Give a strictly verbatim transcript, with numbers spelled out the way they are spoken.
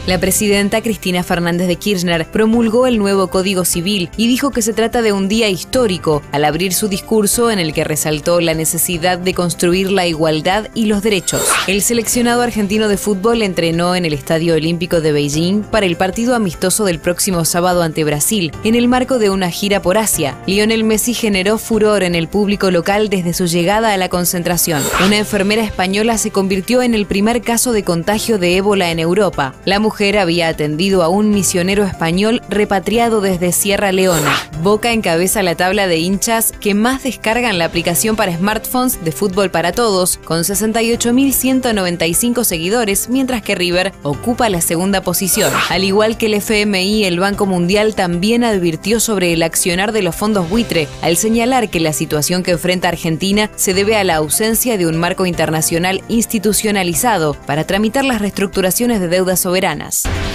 La presidenta Cristina Fernández de Kirchner promulgó el nuevo Código Civil y dijo que se trata de un día histórico al abrir su discurso en el que resaltó la necesidad de construir la igualdad y los derechos. El seleccionado argentino de fútbol entrenó en el Estadio Olímpico de Beijing para el partido amistoso del próximo sábado ante Brasil, en el marco de una gira por Asia. Lionel Messi generó furor en el público local desde su llegada a la concentración. Una enfermera española se convirtió en el primer caso de contagio de ébola en Europa. La mujer había atendido a un misionero español repatriado desde Sierra Leona. Boca encabeza la tabla de hinchas que más descargan la aplicación para smartphones de Fútbol para Todos, con sesenta y ocho mil ciento noventa y cinco seguidores, mientras que River ocupa la segunda posición. Al igual que el F M I, el Banco Mundial también advirtió sobre el accionar de los fondos buitre, al señalar que la situación que enfrenta Argentina se debe a la ausencia de un marco internacional institucionalizado para tramitar las reestructuraciones de deudas soberanas.